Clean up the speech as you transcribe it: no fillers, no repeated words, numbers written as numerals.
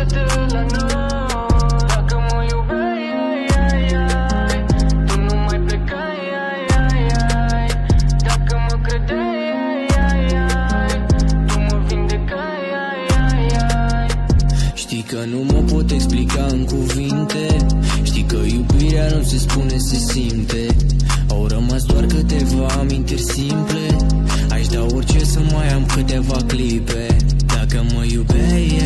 întoarce-te la noi. Dacă mă iubeai, ai, ai, ai, tu nu mai plecai, ai, ai, ai. Dacă mă credeai, ai, ai, ai, tu mă vindecai, ai, ai, ai. Știi că nu mă pot explica în cuvinte, știi că iubirea nu se spune, se simte. Au rămas doar câteva amintiri simple, aș da orice să mai am câteva clipe. Dacă mă iubeai,